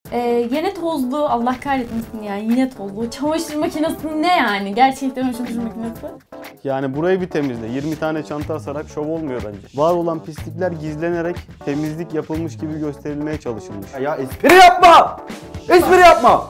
Yine tozlu, Allah kahretmesin yani, yine tozlu. Çamaşır makinesi ne yani? Gerçekten çamaşır makinesi. Yani burayı bir temizle. 20 tane çanta asarak şov olmuyor bence. Var olan pislikler gizlenerek temizlik yapılmış gibi gösterilmeye çalışılmış. Ya espri yapma! Espri yapma!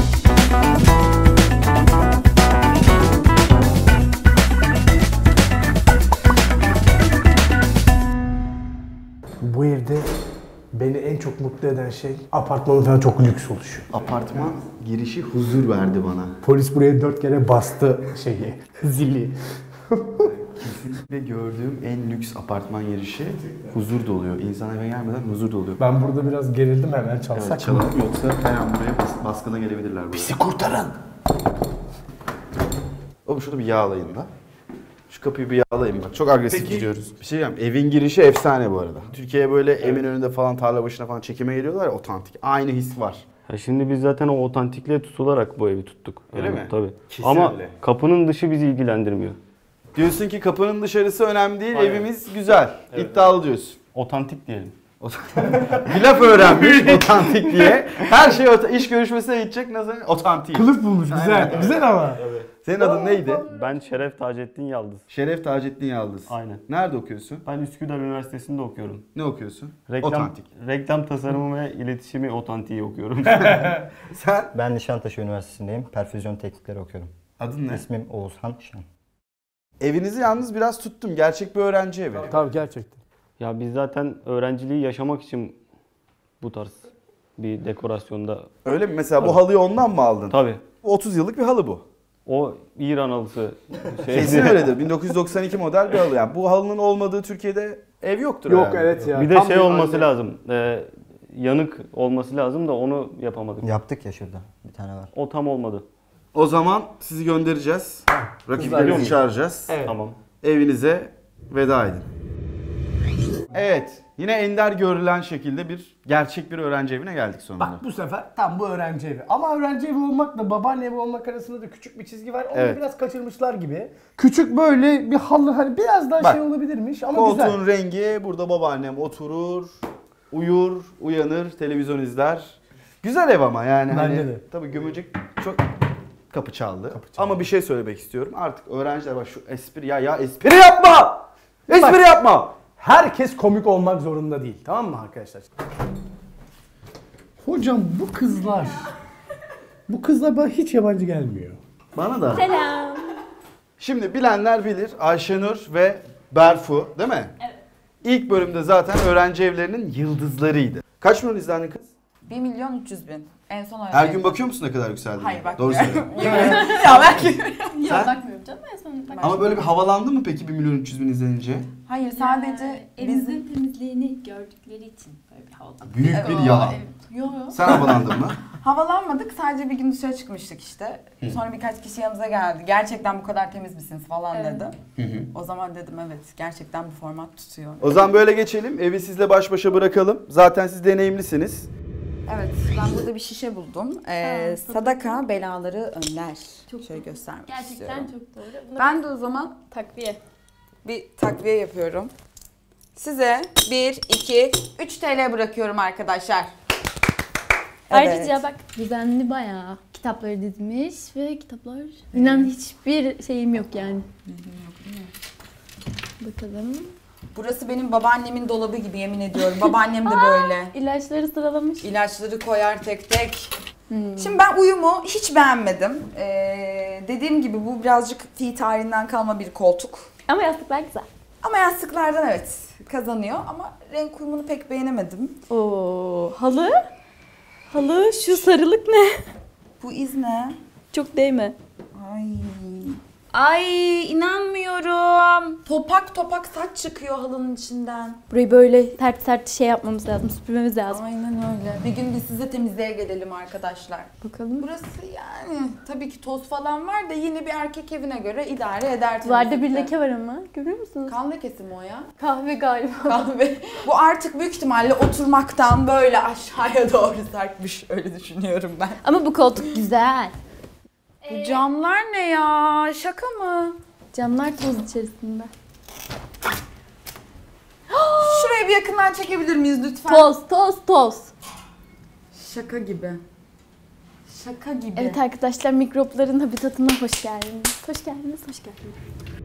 Bu evde beni en çok mutlu eden şey apartmanın falan çok lüks oluşu. Apartman girişi huzur verdi bana. Polis buraya 4 kere bastı zili. Kesinlikle gördüğüm en lüks apartman girişi huzur doluyor. İnsan eve gelmeden huzur doluyor. Ben burada biraz gerildim, hemen çalsak Evet, çalalım yoksa her an buraya baskına gelebilirler. Buraya. Bizi kurtarın. Oğlum şurada bir yağlayın da. Şu kapıyı bir yağlayın bak. Çok agresif gidiyoruz. Bir şey diyeyim, evin girişi efsane bu arada. Türkiye'ye böyle Eminönü'nde falan, tarla başına falan çekime geliyorlar ya, otantik. Aynı his var. Ya şimdi biz zaten o otantikliğe tutularak bu evi tuttuk. Öyle mi? Tabii. Kesin Ama öyle. kapının dışı bizi ilgilendirmiyor. Diyorsun ki kapının dışarısı önemli değil, Aynen. evimiz güzel. Evet. İddialı diyorsun. Otantik diyelim. Bir laf öğrenmiş otantik diye. Her şey iş görüşmesine gidecek, nasıl otantik. Kılıf bulmuş, güzel. Aynen. Güzel ama. Senin adın neydi? Ben Şeref Taceddin Yaldız. Şeref Taceddin Yaldız. Aynen. Nerede okuyorsun? Ben Üsküdar Üniversitesi'nde okuyorum. Ne okuyorsun? Reklam, Otantik. reklam tasarımı ve iletişimi otantiği okuyorum. Sen? Ben Nişantaşı Üniversitesi'ndeyim. Perfüzyon teknikleri okuyorum. Adın ne? İsmim Oğuzhan Şen. Evinizi yalnız biraz tuttum. Gerçek bir öğrenci evi. Tabii gerçekten. Ya biz zaten öğrenciliği yaşamak için bu tarz bir dekorasyonda... Öyle mi? Mesela bu halıyı ondan mı aldın? Tabii. 30 yıllık bir halı bu. O İran halısı Kesin öyledir. 1992 model bir halı. Yani bu halının olmadığı Türkiye'de ev yoktur Yok herhalde. evet ya. Bir de Tam şey olması aile. lazım. Yanık olması lazım da onu yapamadık. Yaptık ya şurada. Bir tane var. O tam olmadı. O zaman sizi göndereceğiz. Rakiplerimizi çağıracağız. Evet. Tamam. Evinize veda edin. Evet. Yine ender görülen şekilde gerçek bir öğrenci evine geldik sonunda. Bak bu sefer tam bu öğrenci evi. Ama öğrenci evi olmakla babaanne evi olmak arasında da küçük bir çizgi var. Onu Evet. biraz kaçırmışlar gibi. Küçük böyle bir halı, hani biraz daha Bak, şey olabilirmiş ama güzel. Koltuğun rengi, burada babaannem oturur, uyur, uyanır, televizyon izler. Güzel ev ama yani. Bence hani, de. tabii gömecek çok kapı çaldı. Ama bir şey söylemek istiyorum. Artık öğrenciler bak şu espri ya espri yapma! Espri yapma! Herkes komik olmak zorunda değil. Tamam mı arkadaşlar? Hocam bu kızlar bana hiç yabancı gelmiyor. Bana da. Selam. Şimdi bilenler bilir. Ayşenur ve Berfu değil mi? Evet. İlk bölümde zaten öğrenci evlerinin yıldızlarıydı. Kaç milyon izlendi kız? 1.300.000. En son öyle. Her gün bakıyor musun ne kadar yükseldi? Hayır Doğru bakmıyorum. söyle. Ya belki. Ya bakmıyorum canım, en son Ama böyle bir havalandı mı peki 1.300.000 izlenince? Hayır sadece evimizin temizliğini gördükleri için böyle bir havalı. Büyük bir yalan. Yok. Sen havalandın mı? Havalanmadık. Sadece bir gün dışarı çıkmıştık işte. Sonra birkaç kişi yanımıza geldi. Gerçekten bu kadar temiz misiniz falan dedi. O zaman dedim evet gerçekten bu format tutuyor. O zaman böyle geçelim. Evi sizle baş başa bırakalım. Zaten siz deneyimlisiniz. Evet ben burada bir şişe buldum. Sadaka belaları önler. Çok Şöyle göstermek Gerçekten istiyorum. çok doğru. Buna Ben de o zaman takviye. bir takviye yapıyorum. Size 1, 2, 3 TL bırakıyorum arkadaşlar. Ayrıca bak düzenli bayağı kitapları dizmiş ve kitaplar... İnan hiçbir şeyim yok yani. Bakalım. Burası benim babaannemin dolabı gibi yemin ediyorum. Babaannem de böyle. İlaçları sıralamış. İlaçları koyar tek tek. Şimdi ben uyumu hiç beğenmedim. Dediğim gibi bu birazcık fi tarihinden kalma bir koltuk. Ama yastıklar güzel. Ama yastıklardan evet kazanıyor ama renk uyumunu pek beğenemedim. Oo, halı? Halı, şu sarılık ne? Bu iz ne? Çok değme. Ay inanmıyorum. Topak topak saç çıkıyor halının içinden. Burayı böyle sert sert şey yapmamız lazım, süpürmemiz lazım. Aynen öyle. Bir gün biz size temizliğe gelelim arkadaşlar. Bakalım. Burası yani tabii ki toz falan var da yine bir erkek evine göre idare eder. Duvarda bir temizlikte. leke var ama. Görüyor musunuz? Kan lekesi mi o ya? Kahve galiba. Kahve. Bu artık büyük ihtimalle oturmaktan böyle aşağıya doğru sarkmış. Öyle düşünüyorum ben. Ama bu koltuk güzel. Bu camlar ne ya? Şaka mı? Camlar toz içerisinde. Şurayı bir yakından çekebilir miyiz lütfen? Toz, toz, toz. Şaka gibi. Şaka gibi. Evet arkadaşlar, mikropların habitatına hoş geldiniz. Hoş geldiniz, hoş geldiniz.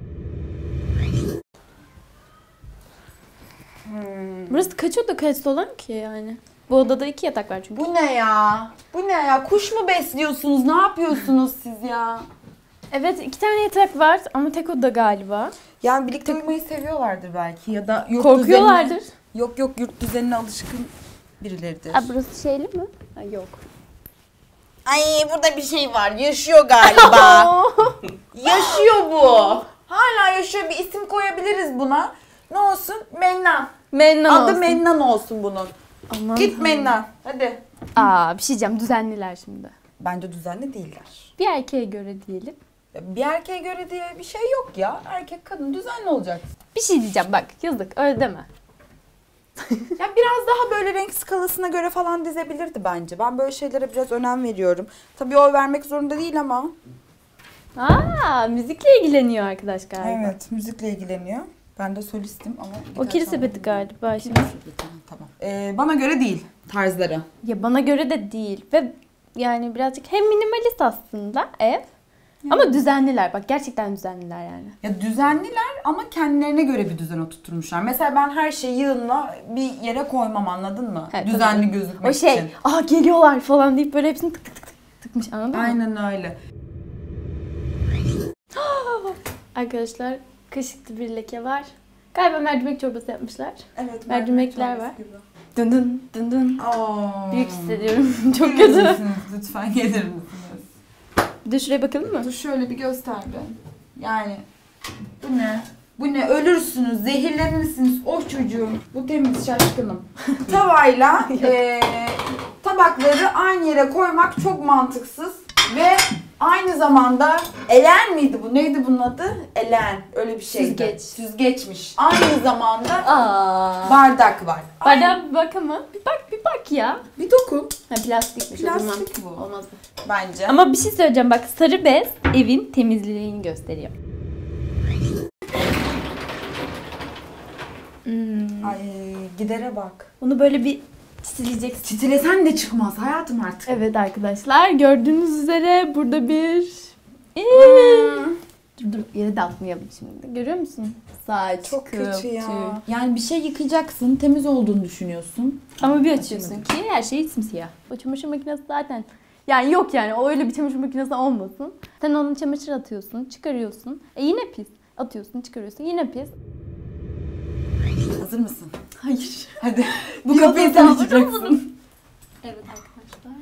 Burası kaç oda kaç salon ki yani? Bu odada 2 yatak var çünkü. Bu ne ya? Bu ne ya? Kuş mu besliyorsunuz? Ne yapıyorsunuz siz ya? Evet, 2 tane yatak var ama tek oda galiba. Yani birlikte uyumayı seviyorlardır belki ya da yurt Korkuyorlardır. düzenine... Yok yurt düzenine alışkın birileridir. Aa, burası şeyli mi? Ha, yok. Ay burada bir şey var. Yaşıyor galiba. Yaşıyor bu. Hala yaşıyor. Bir isim koyabiliriz buna. Ne olsun? Mennan. Mennan Adı olsun. Mennan olsun bunun. Aman Git tanrım. Mennan. Hadi. Aa, bir şey diyeceğim, düzenliler şimdi. Bence düzenli değiller. Bir erkeğe göre diyelim. Ya bir erkeğe göre diye bir şey yok ya. Erkek kadın düzenli olacak. Bir şey diyeceğim bak, yazık, öyle deme. Ya biraz daha böyle renk skalasına göre falan dizebilirdi bence. Ben böyle şeylere biraz önem veriyorum. Tabii oy vermek zorunda değil ama. Aa, müzikle ilgileniyor arkadaş galiba. Evet, müzikle ilgileniyor. Ben de solistim ama... O kiri sepeti galiba şimdi. Tamam. Bana göre değil tarzları. Ya bana göre de değil ve yani birazcık hem minimalist aslında ev ama düzenliler. Bak gerçekten düzenliler yani. Ya düzenliler ama kendilerine göre bir düzen oturtmuşlar. Mesela ben her şeyi yığınla bir yere koymam, anladın mı? Evet, Düzenli tabii. gözükmek O şey, için. geliyorlar falan deyip böyle hepsini tık tık tık tıkmış, anladın mı? Aynen öyle. Arkadaşlar, kaşıklı bir leke var. Galiba mercimek çorbası yapmışlar. Evet. Mercimekler var. Dın dın dın dın. Aa. Büyük hissediyorum. Çok Gelir kötü. misiniz? Lütfen gelir misiniz? Bir de şuraya bakalım mı? Dur şöyle bir göster be. Yani bu ne? Bu ne? Ölürsünüz, zehirlenirsiniz. Oh çocuğum. Bu temiz, şaşkınım. Tavayla tabakları aynı yere koymak çok mantıksız ve aynı zamanda elen miydi bu? Neydi bunun adı? Elen. Öyle bir şeydi. Süzgeç. Süzgeçmiş. Aynı zamanda Aa. bardak var. Bardağa bir bak ama. Bir bak ya. Bir dokun. Ha, plastikmiş o zaman. Plastik bu. Olmaz bu. Bence. Ama bir şey söyleyeceğim, bak sarı bez evin temizliğini gösteriyor. Ay gidere bak. Onu böyle bir sileceksin. Titresen de çıkmaz hayatım artık. Evet arkadaşlar, gördüğünüz üzere burada bir... Dur yere de atmayalım şimdi. Görüyor musun? Saç, Çok kötü kıl, ya. tüy. Yani bir şey yıkayacaksın, temiz olduğunu düşünüyorsun. Ama bir açıyorsun ki her şey simsiyah. O çamaşır makinesi zaten... Yani yok yani, o öyle bir çamaşır makinesi olmasın. Sen onun çamaşır atıyorsun, çıkarıyorsun. Yine pis. Atıyorsun, çıkarıyorsun, yine pis. Hazır mısın? Hayır. Hadi. Bu Yine kapıyı pes sen edeceksin. Evet arkadaşlar.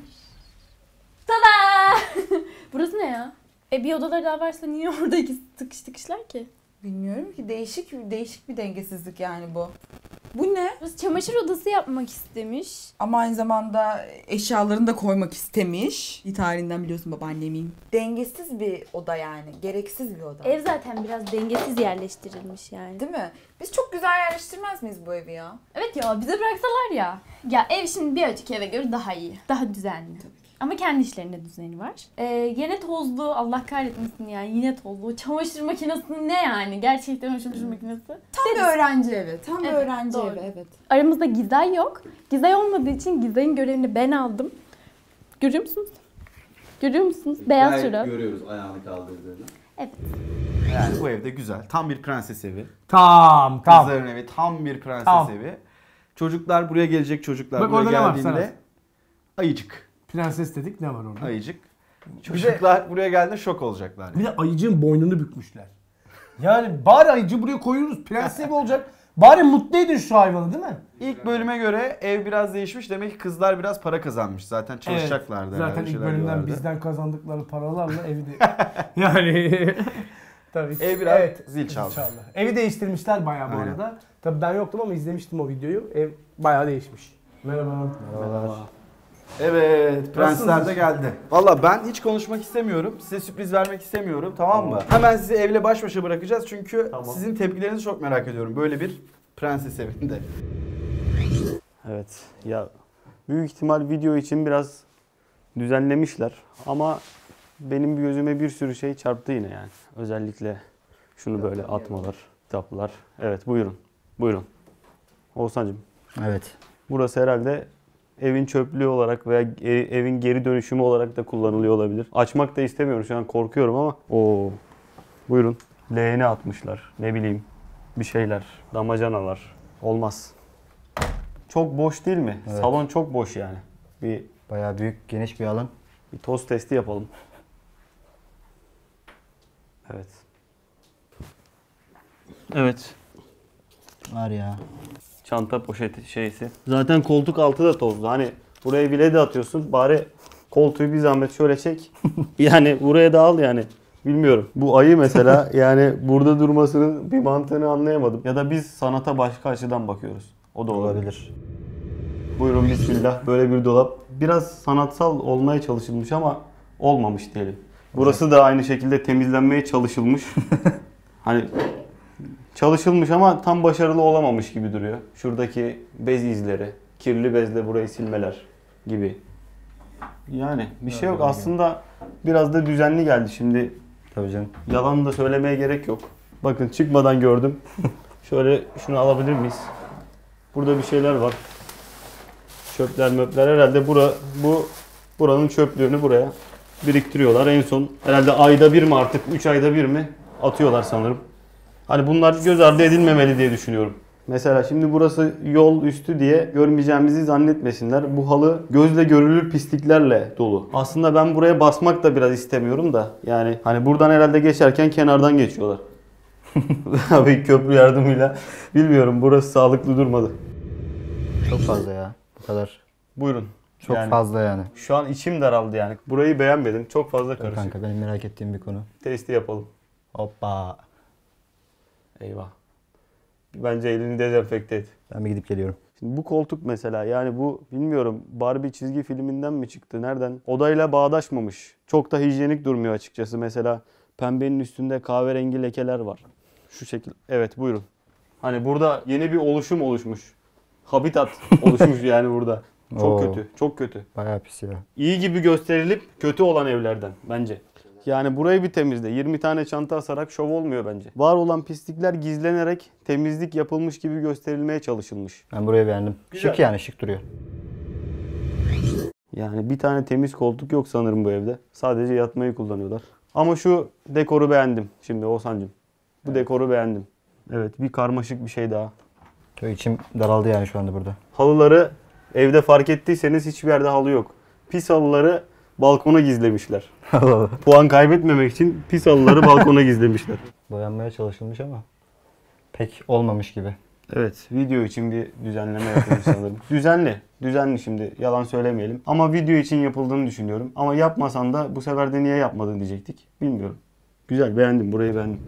Tada! Burası ne ya? Bir odaları daha varsa niye orada ikisi tıkışlar ki? Bilmiyorum ki, değişik bir dengesizlik yani bu. Bu ne? Burası çamaşır odası yapmak istemiş. Ama aynı zamanda eşyalarını da koymak istemiş. Tarihinden biliyorsun babaannemin. Dengesiz bir oda yani. Gereksiz bir oda. Ev zaten biraz dengesiz yerleştirilmiş yani. Değil mi? Biz çok güzel yerleştirmez miyiz bu evi ya? Evet ya, bize bıraksalar ya. Ya ev şimdi bir önceki eve göre daha iyi. Daha düzenli. Ama kendi işlerinde düzeni var. Yine tozlu, Allah kahretmesin yani, yine tozlu. O çamaşır makinesi ne yani? Gerçekten o çamaşır makinesi. Tam bir öğrenci evi. Tam bir Evet, öğrenci doğru. evi, evet. Aramızda Gizay yok. Gizay olmadığı için Gizay'ın görevini ben aldım. Görüyor musunuz? Görüyor musunuz? Beyaz çorap. Görüyoruz ayağını kaldırdığını. Evet. Yani bu evde güzel. Tam bir prenses evi. Tamam. Kızların evi. Tam bir prenses Tamam. evi. Çocuklar buraya gelecek, çocuklar Bak buraya orada ne var geldiğinde Serhat? ayıcık. Prenses dedik, ne var orada? Ayıcık. Çocuklar buraya geldiğinde şok olacaklar. Bir de ayıcığın boynunu bükmüşler. Yani bari ayıcı buraya koyuyoruz. Prenses evi olacak. Bari mutlu edin şu hayvanı, değil mi? İlk bölüme göre ev biraz değişmiş. Demek ki kızlar biraz para kazanmış. Zaten çalışacaklardı. Zaten herhalde, ilk şeyler bölümden diyorlardı. bizden kazandıkları paralarla evi de... yani... Tabii. Ev biraz zil çaldı. Evi değiştirmişler bayağı bu Aynen. arada. Tabii ben yoktum ama izlemiştim o videoyu. Ev bayağı değişmiş. Merhaba. Merhabalar. Evet, prensler de geldi. Valla ben hiç konuşmak istemiyorum. Size sürpriz vermek istemiyorum, tamam mı? Hemen sizi evle baş başa bırakacağız çünkü sizin tepkilerinizi çok merak ediyorum böyle bir prenses evinde. Evet ya, büyük ihtimal video için biraz düzenlemişler ama benim gözüme bir sürü şey çarptı yine yani. Özellikle şunu böyle atmalar, kitaplar. Evet, buyurun. Buyurun. Oğuzhan'cığım, Evet. burası herhalde evin çöplüğü olarak veya evin geri dönüşümü olarak da kullanılıyor olabilir. Açmak da istemiyorum şu an, korkuyorum ama. Oo. Buyurun. Leğeni atmışlar. Ne bileyim. Bir şeyler. Damacanalar. Olmaz. Çok boş değil mi? Evet. Salon çok boş yani. Bir Bayağı büyük, geniş bir alan. toz testi yapalım. Evet. Evet. Var ya. Çanta poşeti şeysi. Zaten koltuk altı da tozlu. Hani buraya bile de atıyorsun. Bari koltuğu bir zahmet şöyle çek. Yani buraya da al yani. Bilmiyorum. Bu ayı mesela yani burada durmasının bir mantığını anlayamadım. Ya da biz sanata başka açıdan bakıyoruz. O da olabilir. Olabilir. Buyurun bismillah. Böyle bir dolap. Biraz sanatsal olmaya çalışılmış ama olmamış diyelim. Burası da aynı şekilde temizlenmeye çalışılmış. Hani çalışılmış ama tam başarılı olamamış gibi duruyor. Şuradaki bez izleri, kirli bezle burayı silmeler gibi. Yani bir şey yok. Aslında biraz da düzenli geldi şimdi. Tabii canım. Yalan da söylemeye gerek yok. Bakın çıkmadan gördüm. Şöyle şunu alabilir miyiz? Burada bir şeyler var. Çöpler möpler herhalde buranın çöplüğünü buraya biriktiriyorlar. En son herhalde ayda bir mi artık 3 ayda bir mi atıyorlar sanırım. Hani bunlar göz ardı edilmemeli diye düşünüyorum. Mesela şimdi burası yol üstü diye görmeyeceğimizi zannetmesinler. Bu halı gözle görülür pisliklerle dolu. Aslında ben buraya basmak da biraz istemiyorum da. Yani hani buradan herhalde geçerken kenardan geçiyorlar. Abi köprü yardımıyla. Bilmiyorum, burası sağlıklı durmadı. Çok fazla ya. Bu kadar. Buyurun. Çok Yani fazla yani. şu an içim daraldı yani. Burayı beğenmedim. Çok fazla Dur karışık. kanka, benim merak ettiğim bir konu. Testi yapalım. Hoppa. Eyvah. Bence elini dezenfekte et. Ben bir gidip geliyorum. Şimdi bu koltuk mesela, yani bu bilmiyorum Barbie çizgi filminden mi çıktı, nereden? Odayla bağdaşmamış. Çok da hijyenik durmuyor açıkçası. Mesela pembenin üstünde kahverengi lekeler var. Şu şekil. Evet buyurun. Hani burada yeni bir oluşum oluşmuş. Habitat oluşmuş yani burada. Çok Oo. kötü. Çok kötü. Bayağı pis ya. İyi gibi gösterilip kötü olan evlerden bence. Yani burayı bir temizle. 20 tane çanta asarak şov olmuyor bence. Var olan pislikler gizlenerek temizlik yapılmış gibi gösterilmeye çalışılmış. Ben burayı beğendim. Güzel. Şık yani, şık duruyor. Yani bir tane temiz koltuk yok sanırım bu evde. Sadece yatmayı kullanıyorlar. Ama şu dekoru beğendim şimdi Oğuzhan'cığım. Bu dekoru beğendim. Evet, bir karmaşık bir şey daha. Çok içim daraldı yani şu anda burada. Halıları evde fark ettiyseniz hiçbir yerde halı yok. Pis halıları balkona gizlemişler. Allah Allah. Puan kaybetmemek için pis halıları balkona gizlemişler. Boyanmaya çalışılmış ama pek olmamış gibi. Evet, video için bir düzenleme yapılmış sanırım. Düzenli şimdi, yalan söylemeyelim. Ama video için yapıldığını düşünüyorum. Ama yapmasan da bu sefer de niye yapmadın diyecektik. Bilmiyorum. Güzel, beğendim, burayı beğendim.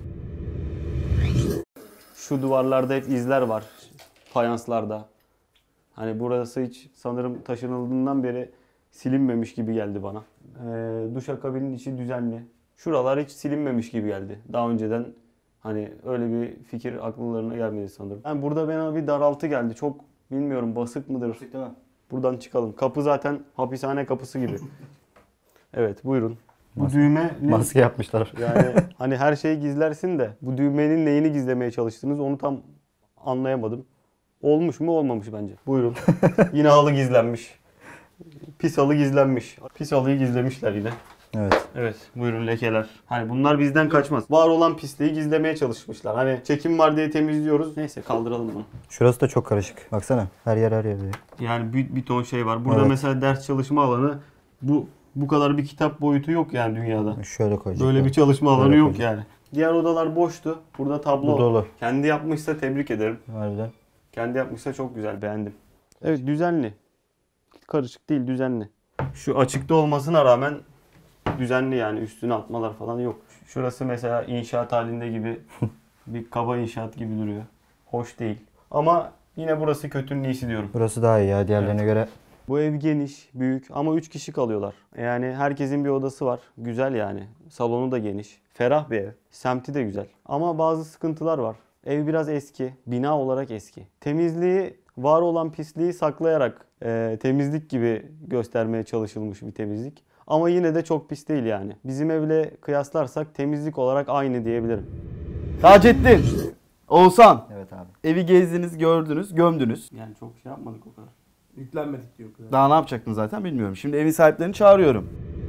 Şu duvarlarda hep izler var, fayanslarda. Hani burası hiç sanırım taşınıldığından beri silinmemiş gibi geldi bana. Duşakabinin içi düzenli. Şuralar hiç silinmemiş gibi geldi. Daha önceden hani öyle bir fikir akıllarına gelmedi sanırım. Yani burada bana bir daraltı geldi. Çok bilmiyorum, basık mıdır? Basık değil mi? Buradan çıkalım. Kapı zaten hapishane kapısı gibi. Evet buyurun. Bu düğme ne? Maske yapmışlar. Yani hani her şeyi gizlersin de bu düğmenin neyini gizlemeye çalıştınız onu tam anlayamadım. Olmuş mu olmamış bence. Buyurun. Yine halı gizlenmiş. Pis halı gizlenmiş. Pis halıyı gizlemişler yine. Evet. Evet buyurun, lekeler. Hani bunlar bizden kaçmaz. Var olan pisliği gizlemeye çalışmışlar. Hani çekim var diye temizliyoruz. Neyse kaldıralım bunu. Şurası da çok karışık. Baksana. Her yer diyor. Yani bir ton şey var. Burada Evet. mesela ders çalışma alanı bu kadar bir kitap boyutu yok yani dünyada. Şöyle koyacağım. Böyle bir çalışma alanı Böyle yok koyacağım. yani. Diğer odalar boştu. Burada tablo. Bu dolu. Kendi yapmışsa tebrik ederim. Harbiden. Kendi yapmışsa çok güzel, beğendim. Evet düzenli. Karışık değil, düzenli. Şu açıkta olmasına rağmen düzenli yani, üstüne atmalar falan yok. Şurası mesela inşaat halinde gibi bir kaba inşaat gibi duruyor. Hoş değil. Ama yine burası kötünün iyisi diyorum. Burası daha iyi ya diğerlerine göre. Bu ev geniş, büyük ama 3 kişi kalıyorlar. Yani herkesin bir odası var. Güzel yani. Salonu da geniş. Ferah bir ev. Semti de güzel. Ama bazı sıkıntılar var. Ev biraz eski. Bina olarak eski. Temizliği, var olan pisliği saklayarak temizlik gibi göstermeye çalışılmış bir temizlik. Ama yine de çok pis değil yani. Bizim evle kıyaslarsak temizlik olarak aynı diyebilirim. Taceddin, Oğuzhan, Evet abi. evi gezdiniz, gördünüz, gömdünüz. Yani çok şey yapmadık o kadar. Yüklenmedik diyor. Daha ne yapacaktın zaten bilmiyorum. Şimdi evin sahiplerini çağırıyorum.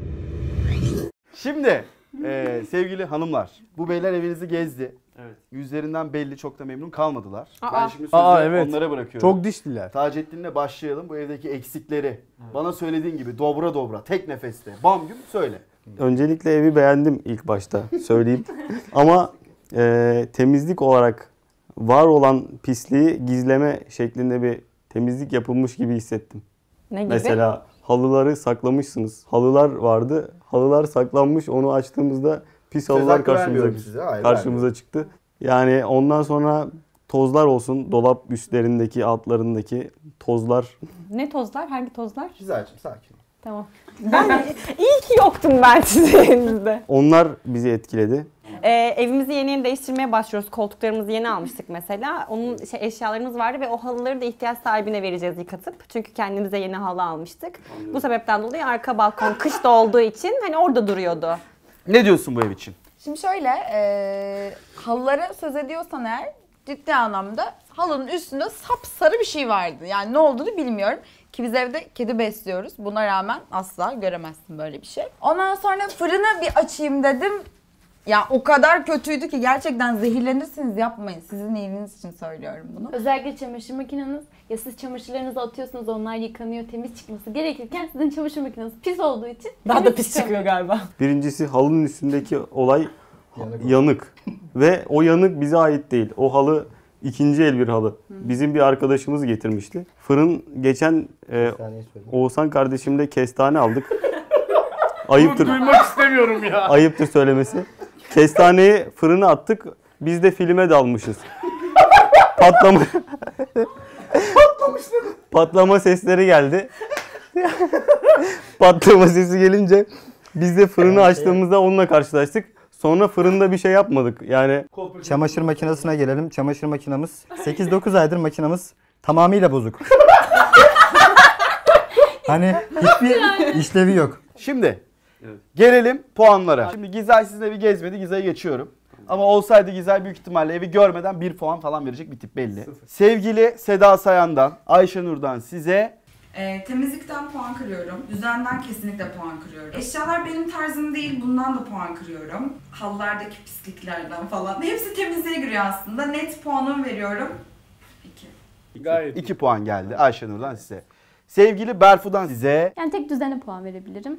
Şimdi sevgili hanımlar, bu beyler evinizi gezdi. Evet. Yüzlerinden belli, çok da memnun kalmadılar. Aa. Ben şimdi sözü Evet. onlara bırakıyorum. Çok dişliler. Taceddin'le başlayalım. Bu evdeki eksikleri bana söylediğin gibi dobra dobra, tek nefeste, bam güm söyle. Öncelikle evi beğendim ilk başta söyleyeyim. Ama temizlik olarak var olan pisliği gizleme şeklinde bir temizlik yapılmış gibi hissettim. Ne gibi? Mesela halıları saklamışsınız. Halılar vardı. Halılar saklanmış. Onu açtığımızda pis Söz halılar hakkı vermiyorum size. Hayır, karşımıza çıktı. Yani ondan sonra tozlar olsun. Dolap üstlerindeki, altlarındaki tozlar. Ne tozlar? Hangi tozlar? Güzelciğim sakin ol. Tamam. İyi ki yoktum ben sizin elinizde. Onlar bizi etkiledi. Evimizi yeni değiştirmeye başlıyoruz. Koltuklarımızı yeni almıştık mesela. Onun eşyalarımız vardı ve o halıları da ihtiyaç sahibine vereceğiz yıkatıp. Çünkü kendimize yeni halı almıştık. Bu sebepten dolayı arka balkon kışta olduğu için hani orada duruyordu. Ne diyorsun bu ev için? Şimdi şöyle, halılara söz ediyorsan eğer ciddi anlamda halının üstünde sapsarı bir şey vardı. Yani ne olduğunu bilmiyorum. Ki biz evde kedi besliyoruz. Buna rağmen asla göremezsin böyle bir şey. Ondan sonra fırını bir açayım dedim. Ya o kadar kötüydü ki gerçekten zehirlenirsiniz, yapmayın. Sizin iyiliğiniz için söylüyorum bunu. Özellikle çamaşır makineniz, ya siz çamaşırlarınızı atıyorsunuz, onlar yıkanıyor, temiz çıkması gerekirken sizin çamaşır makineniz pis olduğu için Daha da temiz pis çıkamıyor. çıkıyor galiba. Birincisi halının üstündeki olay yanık. Ve o yanık bize ait değil. O halı ikinci el bir halı. Bizim bir arkadaşımız getirmişti. Fırın geçen Oğuzhan kardeşimle kestane aldık. Ayıptır. Duymak istemiyorum ya. Ayıptır söylemesi. Kestaneyi fırına attık. Biz de filme dalmışız. Patlama sesleri geldi. Patlama sesi gelince biz de fırını açtığımızda onunla karşılaştık. Sonra fırında bir şey yapmadık. Yani Çamaşır makinesine gelelim. Çamaşır makinamız 8-9 aydır makinamız tamamıyla bozuk. Hani hiçbir işlevi yok. Şimdi gelelim puanlara. Şimdi Gizay sizin evi gezmedi. Gizay'a geçiyorum. Ama olsaydı Gizay büyük ihtimalle evi görmeden 1 puan falan verecek bir tip belli. Sevgili Seda Sayan'dan, Ayşenur'dan size Temizlikten puan kırıyorum. Düzenden kesinlikle puan kırıyorum. Eşyalar benim tarzım değil, bundan da puan kırıyorum. Halılardaki pisliklerden falan. Hepsi temizliğe giriyor aslında. Net puanımı veriyorum. 2. Gayet 2 puan geldi Ayşenur'dan size. Sevgili Berfu'dan size... Yani tek düzene puan verebilirim.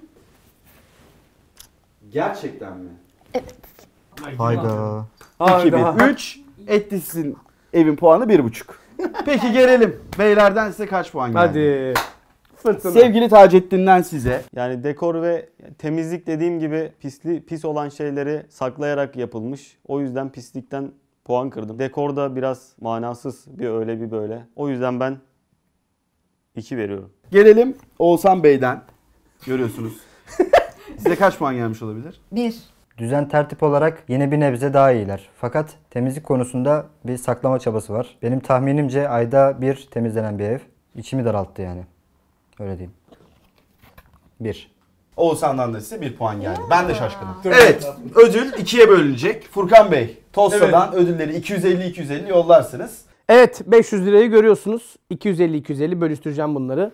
Gerçekten mi? Hayda. 2-1. 3. Etlis'in evin puanı 1,5. Peki gelelim. Beylerden size kaç puan geldi? Hadi. Fırtına. Sevgili Taceddin'den size. Yani dekor ve temizlik dediğim gibi pis olan şeyleri saklayarak yapılmış. O yüzden pislikten puan kırdım. Dekor da biraz manasız, bir öyle bir böyle. O yüzden ben 2 veriyorum. Gelelim Oğuzhan Bey'den. Görüyorsunuz. Size kaç puan gelmiş olabilir? 1. Düzen tertip olarak yine bir nebze daha iyiler. Fakat temizlik konusunda bir saklama çabası var. Benim tahminimce ayda bir temizlenen bir ev. İçimi daralttı yani. Öyle diyeyim. 1. Oğuzhan'dan da size 1 puan geldi. Ben de şaşkınım. Evet, ödül 2'ye bölünecek. Furkan Bey, Tossa'dan ödülleri 250-250 yollarsınız. Evet, 500 lirayı görüyorsunuz. 250-250 bölüştüreceğim bunları.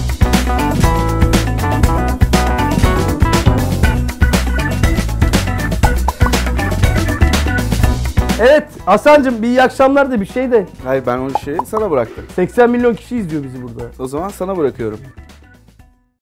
Evet, Hasan'cığım bir iyi akşamlar da bir şey de. Hayır, ben o şeyi sana bıraktım. 80 milyon kişi izliyor bizi burada. O zaman sana bırakıyorum.